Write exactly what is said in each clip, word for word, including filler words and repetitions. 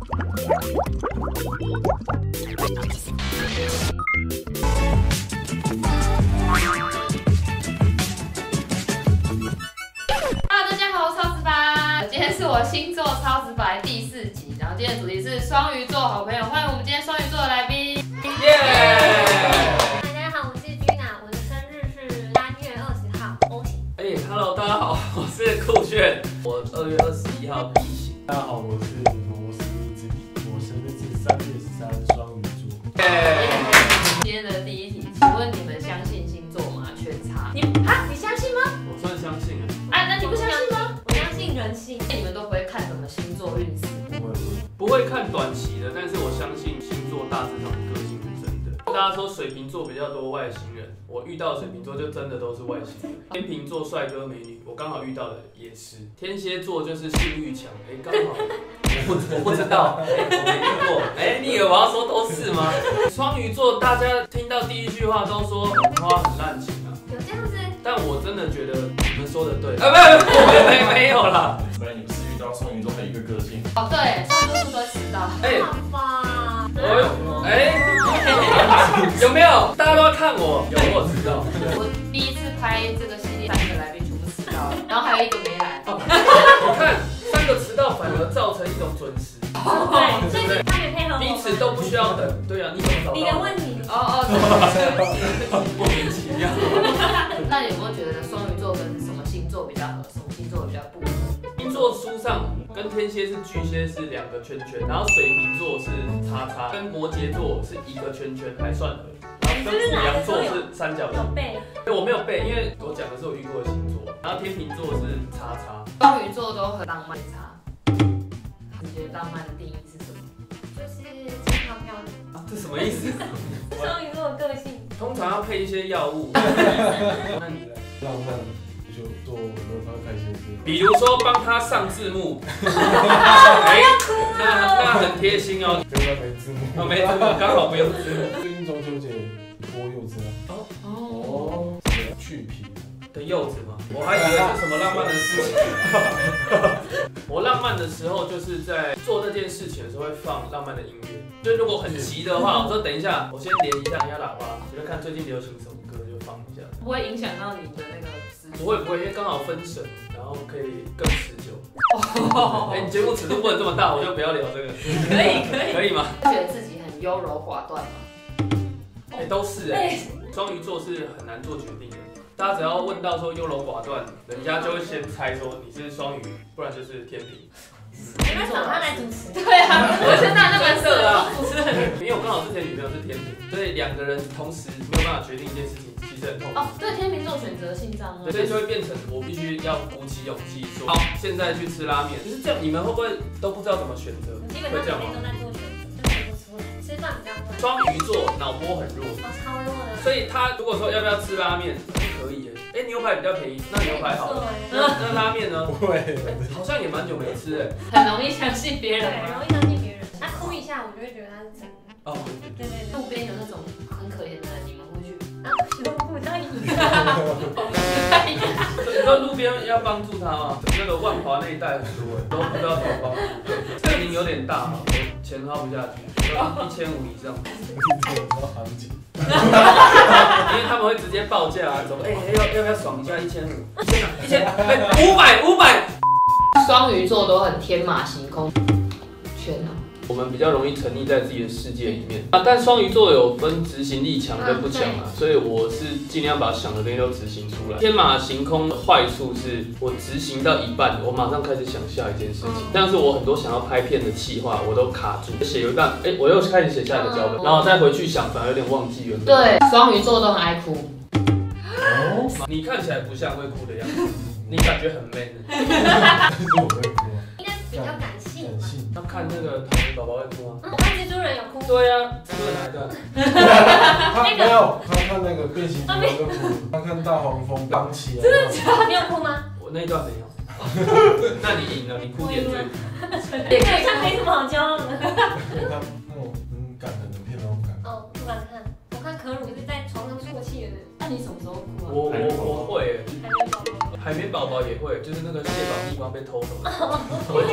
大家好，我是超直白，今天是我星座超直白第四集，然后今天的主题是双鱼座好朋友，欢迎我们今天双鱼座的来宾。耶！ 大家好，我是 Gina， 我的生日是三月二十号 O 型。 哎 ，Hello， 大家好，我是酷炫，我二月二十一号 B 型。 大家好，我是摩斯之笔，我生日是三月十三，双鱼座。 耶！ 今天的第一题，请问你们相信星座吗？圈叉，你啊，你相信吗？ 我算相信啊。 啊，那你不相信吗？ 我相信人性。 你们都不会看什么星座运势？ 不会， 不会看短期的，但是我相信星座大致上的个性是真的。大家说水瓶座比较多外星人，我遇到的水瓶座就真的都是外星人。天秤座帅哥美女，我刚好遇到的也是。天蝎座就是性欲强，哎，刚好我我不知道，哎，我没遇过。哎，你以为我要说都是吗？双鱼座大家听到第一句话都说很花很滥情啊， 有这样子？ 但我真的觉得你们说的对。啊，不不，没没没有啦。 不然你是遇到双鱼座的一个个性。 哦，对，双鱼座都会迟到。 哎， 好吧。 哎，有没有？大家都要看我，有我知道。 我第一次拍这个系列，三个来宾全部迟到了，然后还有一个没来。 你看，三个迟到反而造成一种准时， 对，所以他没配合我。 彼此都不需要等。对啊，你怎么找到？ 你的问题。 哦哦，对。 莫名其妙。 那你有没有觉得双鱼座跟什么星座比较合，什么星座比较不合？ 星座书上跟天蝎是巨蟹是两个圈圈，然后水瓶座是叉叉，跟摩羯座是一个圈圈，还算合。然后跟牡羊座是三角形。 有背。 我没有背，因为我讲的是我遇过的星座。然后天秤座是叉叉。 双鱼座都很浪漫差。你觉得浪漫的定义是什么？ 就是健康漂亮。 啊，这什么意思？ 双鱼座的个性。 通常要配一些药物。那你呢？ 浪漫就做很多他开心的事。 比如说帮他上字幕，哎，那那很贴心哦。 可是他没字幕。 哦，没字幕，刚好不用字幕。 最近中秋节剥柚子啊。 哦哦， 哦，去皮的柚子吗？我还以为是什么浪漫的事情。我浪漫的时候就是在做那件事情的时候会放浪漫的音乐。就如果很急的话，我说等一下，我先连一下人家喇叭，我就看最近流行什么歌就放一下。 不会影响到你的那个思绪？ 不会不会，因为刚好分神，然后可以更持久。哎，你节目尺度不能这么大，我就不要聊这个。 可以可以可以吗？ 觉得自己很优柔寡断吗？ 哎，都是哎。双鱼座是很难做决定的。大家只要问到说优柔寡断，人家就会先猜说你是双鱼，不然就是天秤。 你们找他来主持。 对啊，我觉得那蛮适合啊，主持人。 因为我刚好之前女朋友是天秤，所以两个人同时没有办法决定一件事情，其实很痛苦。 哦，对，天秤座选择性障碍， 所以就会变成我必须要鼓起勇气说，好，现在去吃拉面。就是这样，你们会不会都不知道怎么选择？ 基本上每天都在做选择，就选不出来。吃饭比较快。 双鱼座脑波很弱， 哦，超弱的。 所以他如果说要不要吃拉面，可以耶。哎，牛排比较便宜，那牛排好了。那那拉面呢？ 不会， 好像也蛮久没吃哎。 很容易相信别对， 人很容吗？ 易相信别人。他哭一下，我就会觉得他是真的。 哦， 对对对。 路边有那种很可怜的人，你们会去？ 啊，不不太一样。 你说路边要帮助他吗？那个万华那一带很多哎，都不知道怎么帮助。这个名有点大嘛，我钱花不下去，一千五以上。 你怎么知道行情？ 因为他们会直接报价啊，怎么哎要要不要爽一下一千五？一千一千哎五百五百。 双鱼座都很天马行空，圈啊。 我们比较容易沉溺在自己的世界里面啊，但双鱼座有分执行力强跟不强啊，所以我是尽量把想的东西都执行出来。天马行空的坏处是我执行到一半，我马上开始想下一件事情，像是我很多想要拍片的企划，我都卡住，写一半，哎，我又开始写下一个脚本，然后再回去想，反而有点忘记原本。 对，双鱼座都很爱哭。 哦，你看起来不像会哭的样子，你感觉很 man。 但是我会哭啊。 应该比较感性吧。 感性。 那看那个唐人宝宝会哭吗？ 嗯，我看蜘蛛人有哭。 对呀，蜘蛛人哪一段？ 他没有，他看那个变形金刚就哭，他看大黄蜂刚起来。真的假的？你有哭吗？ 我那一段没有。那你赢了，你哭点最。 对，这没什么好骄傲的。 对他那种很感人的片那种感。 哦，不敢看。我看可鲁是在床上啜泣的。 那你什么时候哭啊？ 我我我会。 海绵宝宝。 海绵宝宝也会，就是那个蟹堡地瓜被偷走了，我会觉得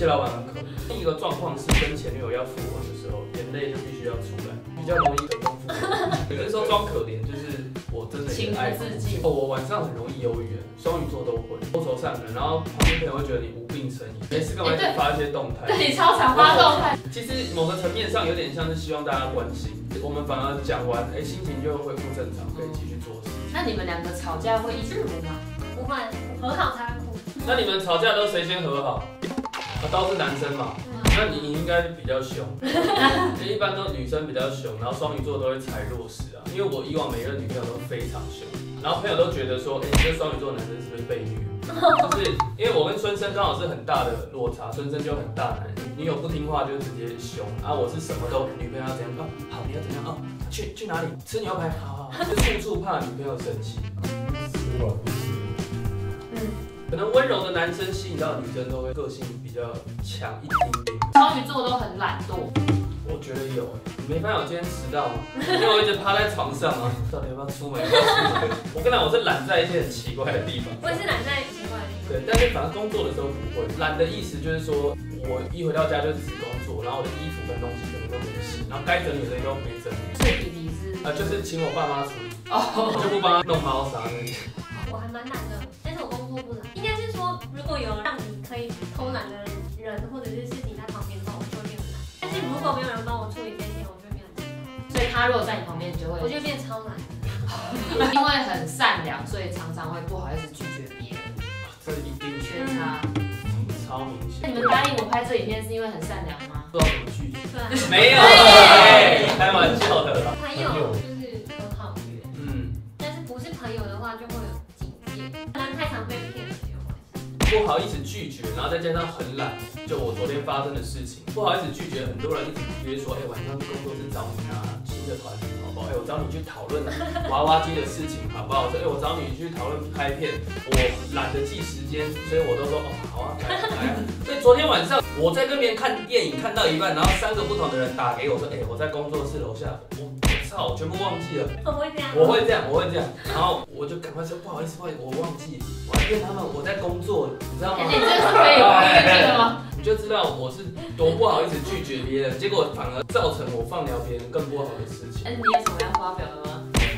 谢老板很可怜。另一个状况是跟前女友要复合的时候，眼泪就必须要出来，比较容易成功复合。有的时候装可怜，就是我真的也爱自己。哦，我晚上很容易忧郁，双鱼座都会多愁善感，然后旁边朋友会觉得你无病呻吟，没事干嘛一直发一些动态？ 对你超常发动态。 其实某个层面上有点像是希望大家关心，我们反而讲完，哎，心情就恢复正常，可以继续做事。 那你们两个吵架会一起哭吗？ 不会，和好才会哭。 那你们吵架都谁先和好？啊，都是男生嘛。那你应该比较凶，一般都女生比较凶，然后双鱼座都会踩弱势啊。因为我以往每一任女朋友都非常凶，然后朋友都觉得说，哎、欸，你这双鱼座男生是不是被虐？就是因为我跟孙生刚好是很大的落差，孙生就很大男人，女友不听话就直接凶，啊，我是什么都女朋友要怎样哦，好，你要怎样哦，去去哪里吃牛排，好好好，就处处怕女朋友生气。 吃软不吃硬。 嗯。 可能温柔的男生吸引到的女生都会个性比较强一丁点。 双鱼座都很懒惰， 我觉得有诶，你没发现我今天迟到吗？因为我一直趴在床上啊，到底要不要出门？要不要出门？我跟你讲，我是懒在一些很奇怪的地方。 我也是懒在奇怪的地方。 对，但是反正工作的时候不会。懒的意思就是说，我一回到家就只工作，然后我的衣服跟东西可能都没洗，然后该整理的都没整理。 所以弟弟是啊，就是请我爸妈处理，哦，就不帮他弄猫砂那些。 我还蛮懒的，但是我工作不懒。应该是说，如果有让你可以偷懒的人或者是事情在旁边的话，我就会变很懒。但是如果没有人帮我处理这些，我就会变很懒。 所以他如果在你旁边，你就会， 我就变超懒。 因为很善良，所以常常会不好意思拒绝别人。 这一定缺差， 超明显。 那你们答应我拍这影片是因为很善良吗？ 不知道怎么拒绝。 对啊。 没有，开玩笑的啦。 朋友就是很好约， 嗯， 但是不是朋友的话就会有警戒，不然太常被骗了也有关系。 不好意思拒绝，然后再加上很懒，就我昨天发生的事情，不好意思拒绝，很多人一直约说，哎、欸，晚上去工作室找你啊，新的团体好不好？哎、欸，我找你去讨论娃娃机的事情好不好？我说，哎、欸，我找你去讨论拍片，我懒得记时间，所以我都说，哦，好啊，来啊来啊。所以昨天晚上我在跟别人看电影，看到一半，然后三个不同的人打给我说，哎、欸，我在工作室楼下，我我操，我全部忘记了。 我会这样。 我会这样，我会这样，然后我就赶快说，不好意思，不好意思，我忘记，我还骗他们我在工作，你知道吗？ 你这是可以忽略的吗？ 你就知道我是多不好意思拒绝别人，结果反而造成我放鸟别人更不好的事情。 哎，你有什么要发表的吗？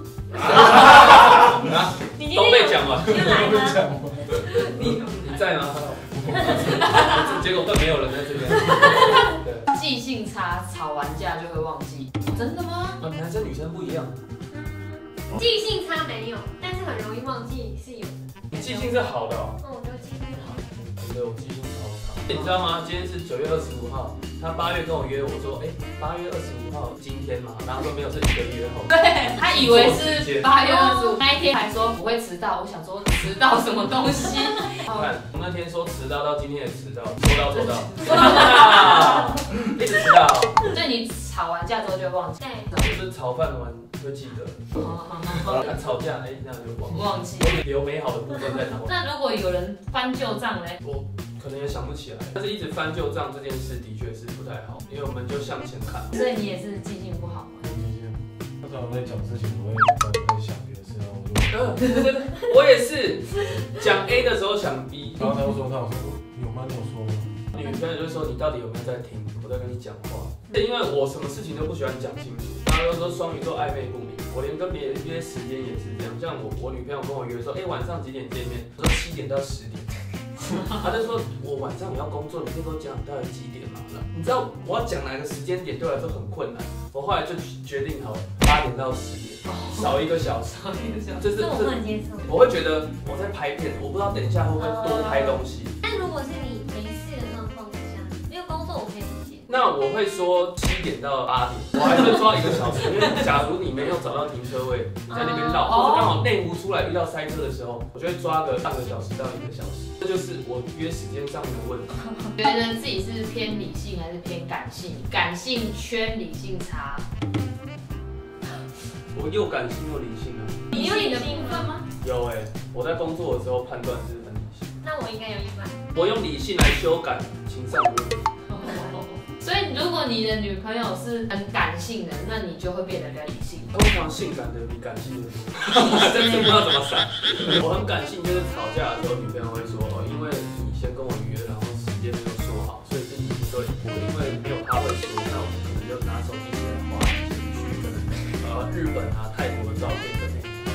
啊，都被讲完， 又来了。 你你在吗？结果更没有人在这边。对， 记性差，吵完架就会忘记。真的吗？ 啊，男生女生不一样。 记性差没有，但是很容易忘记是有的。 你记性是好的哦。 嗯，我觉得记性好。 对，我记性超差。你知道吗？今天是九月二十五号，他八月跟我约，我说，哎、欸，八月二十五号今天嘛，然后说没有，是一个月后。 对，他以为是八月二十五，那一天还说不会迟到，我想说迟到什么东西？ 看，我那天说迟到，到今天也迟到，说到做到，做到，一直迟到。 所以你吵完架之后就会忘记。 对， 就是炒饭完会记得，啊吵架哎、欸、这样就忘忘记。 我留美好的部分在哪？ 那如果有人翻旧账嘞？ 我可能也想不起来，但是一直翻旧账这件事的确是不太好，因为我们就向前看。 所以你也是记性不好吗？ 记性，他常常在讲事情，我会在想别的事，然后我就， 嗯，对对对，我也是讲 A 的时候想 B， 然后他就说，他有说有吗？你有说吗？ 女朋友就说你到底有没有在听我在跟你讲话？因为我什么事情都不喜欢讲清楚，大家都说双鱼座暧昧不明，我连跟别人约时间也是这样。像我我女朋友跟我约说，哎、欸、晚上几点见面？我说七点到十点。他就说我晚上也要工作，你可以给我讲到底几点嘛？你知道我要讲哪个时间点对我来说很困难，我后来就决定好八点到十点，少一个小时。 这是我不能接受。 我会觉得我在拍片，我不知道等一下会不会多拍东西。 但如果是你没事的状况之下，没有工作我可以理解。 那我会说七点到八点，我还是抓一个小时，因为假如你没有找到停车位，你在那边绕，或者刚好内湖出来遇到塞车的时候，我就会抓个半个小时到一个小时，这就是我约时间上面的问题。 觉得自己是偏理性还是偏感性？感性圈，理性差。 我又感性又理性啊。 你有你的部分吗？ 有哎、欸，我在工作的时候判断是很理性。 那我应该有一半。 我用理性来修改情上的问题。 所以如果你的女朋友是很感性的，那你就会变得比较理性。 通常性感的比感性的多，真的不知道怎么闪。我很感性，就是吵架的时候，女朋友会说，哦，因为你先跟我约，然后时间没有说好，所以会，我因为没有他会说，那我们可能就拿手机起来划一些去可能呃日本啊、泰国的照片跟美国，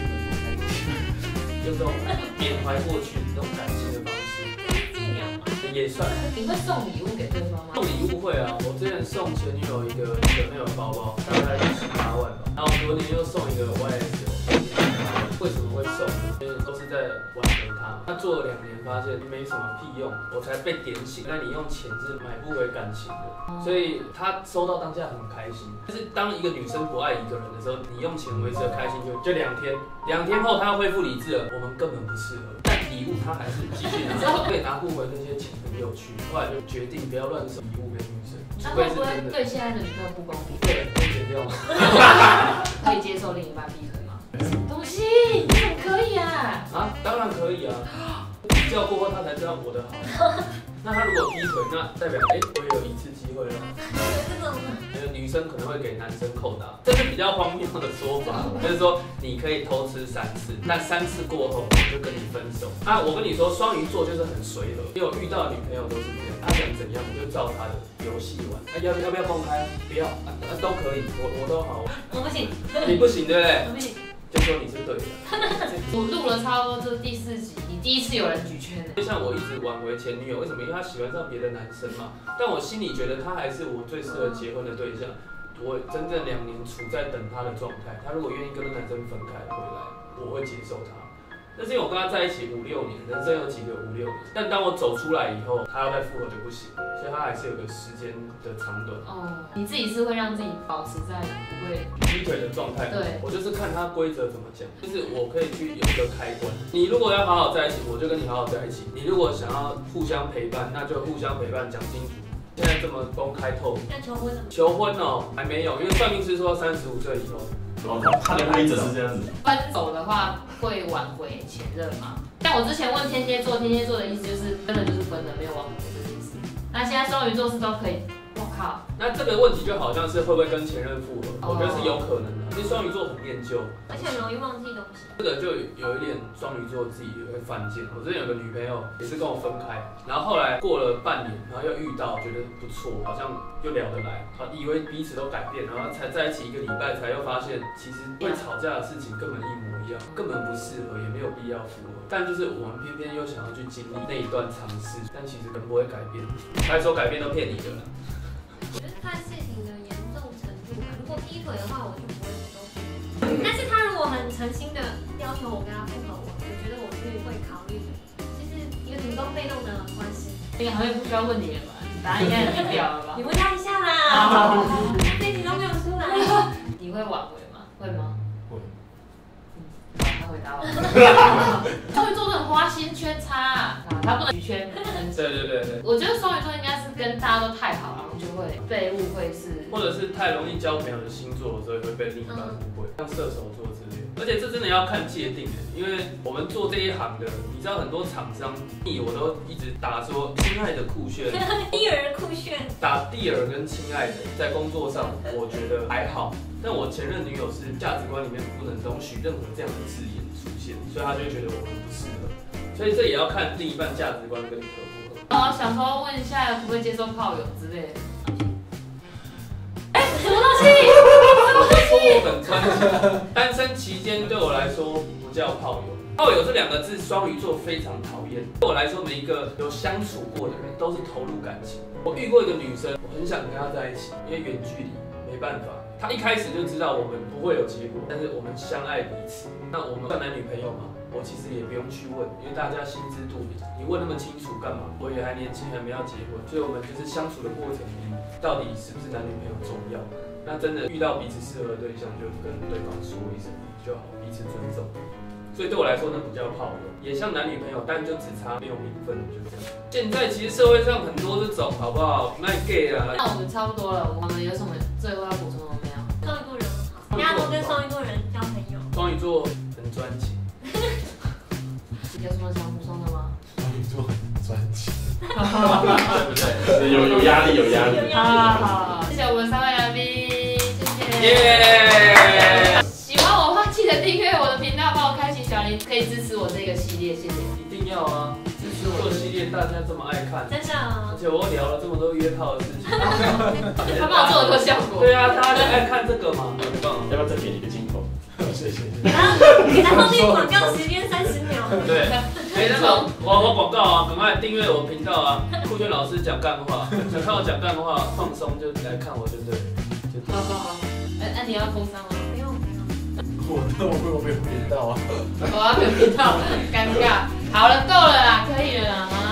用这种缅怀过去这种感情的方式，也算。 你会送礼物给对方吗？ 送礼物会啊，我之前送前女友一个一个那个包包，大概十八万吧，然后昨年又送一个 Y S L。为什么会送呢？因为都是在挽回他。他做了两年，发现没什么屁用，我才被点醒。那你用钱是买不回感情的，所以他收到当下很开心。但是当一个女生不爱一个人的时候，你用钱维持的开心就就两天，两天后他要恢复理智了，我们根本不适合。但礼物他还是继续拿，对，拿不回那些钱很有趣。后来就决定不要乱送礼物给女生， 那会不会对现在的女朋友不公平？ 对，可以剪掉吗？ 可以接受另一半劈腿吗？东西，你怎么可以啊？ 啊，当然可以啊。比较过后，他才知道我的好。那他如果劈腿，那代表哎、欸，我也有一次机会了。 这种呃，女生可能会给男生扣打，这是比较荒谬的说法，就是说你可以偷吃三次，但三次过后我就跟你分手。啊，我跟你说，双鱼座就是很随和，因为我遇到的女朋友都是这样，她想怎样我就照她的游戏玩。啊，要要不要公开？不要，啊啊都可以，我我都好。 我不行， 你不行对不对？ 我不行。 就说你是对的。 我录了差不多这是第四集，你第一次有人举圈呢。 就像我一直挽回前女友，为什么？因为她喜欢上别的男生嘛。但我心里觉得她还是我最适合结婚的对象。我整整两年处在等她的状态，她如果愿意跟那男生分开回来，我会接受她。但是因为我跟她在一起五六年，人生有几个五六年，但当我走出来以后，她要再复合就不行，所以她还是有个时间的长短。 哦，你自己是会让自己保持在不会劈腿的状态， 对， 我就是看他规则怎么讲，就是我可以去有一个开关。你如果要好好在一起，我就跟你好好在一起；你如果想要互相陪伴，那就互相陪伴，讲清楚。现在这么公开透明， 要求婚了？ 求婚哦，还没有，因为算命师说三十五岁以后。 哦，他他的规则是这样子。 分手的话会挽回前任吗？像我之前问天蝎座，天蝎座的意思就是分了就是分了，没有挽回这个意思。那现在双鱼座是都可以。我靠， 那这个问题就好像是会不会跟前任复合？我觉得是有可能的，因为双鱼座很念旧， 而且很容易忘记东西。 这个就有一点双鱼座自己也会犯贱。我之前有个女朋友也是跟我分开，然后后来过了半年，然后又遇到，觉得不错，好像又聊得来，啊，以为彼此都改变，然后才在一起一个礼拜，才又发现其实会吵架的事情根本一模一样，根本不适合，也没有必要复合。但就是我们偏偏又想要去经历那一段尝试，但其实人不会改变，他说改变都骗你的了。 我觉得看事情的严重程度吧。如果劈腿的话，我就不会主动复合。但是他如果很诚心的要求我跟他复合，我我觉得我是会考虑的，就是一个主动被动的关系。 这个好像不需要问你了吧？答案应该很明了了吧？ 你问他一下啦。这一集都没有出来。 你会挽回吗？会吗？ 会。 好，他回答我。双鱼座很花心圈差啊，他不能举圈。 对对对对。 我觉得双鱼座应该是跟大家都太好，然后就会被误会是， 或者是太容易交朋友的星座的时候，也会被另一半误会，像射手座之类的。而且这真的要看界定的，因为我们做这一行的，你知道很多厂商，我都一直打说亲爱的酷炫， 第二酷炫， 打第二跟亲爱的，在工作上我觉得还好，但我前任女友是价值观里面不能容许任何这样的字眼出现，所以她就会觉得我们不适合，所以这也要看另一半价值观跟你合不合。 然后想说问一下，可不可以接受炮友之类的？哎，什么东西？ 说我很专情，单身期间对我来说不叫炮友。炮友这两个字，双鱼座非常讨厌。对我来说，每一个有相处过的人都是投入感情。我遇过一个女生，我很想跟她在一起，因为远距离没办法。她一开始就知道我们不会有结果，但是我们相爱彼此。那我们算男女朋友吗？我其实也不用去问，因为大家心知肚明。你问那么清楚干嘛？我也还年轻，还没要结婚，所以我们就是相处的过程里，到底是不是男女朋友重要？那真的遇到彼此适合的对象，就跟对方说一声就好，彼此尊重。所以对我来说，那不叫炮友，也像男女朋友，但就只差没有名分，就这样。现在其实社会上很多这种，好不好？卖 gay 啊。 那我们差不多了，我们有什么最后要补充的没有？ 双鱼座人很好，大家都跟双鱼座人交朋友。 双鱼座很专情。 有什么想补充的吗？ 双鱼座很专情。 对不对？有有压力，有压力。 好好好，谢谢我们三位来宾，谢谢。 耶！ 喜欢我的话，记得订阅我的频道，帮我开启小铃，可以支持我这个系列，谢谢。 一定要啊！ 支持我。 作系列大家这么爱看， 真的啊而且我聊了这么多约炮的事情， 他帮我做了个效果。 对啊，大家就爱看这个嘛，很棒。 要不要再给你一个镜头？谢谢。 然后给他后面广告时间三十秒。 对，哎，那个我我广告啊，赶快订阅我频道啊！酷炫老师讲干话，想看我讲干话放松就来看我，对不对？ 好好好，哎，那你要工商吗？ 不用不用。 我那我没有被频道啊。 我要没有频道，尴尬。好了，够了啦，可以了啦。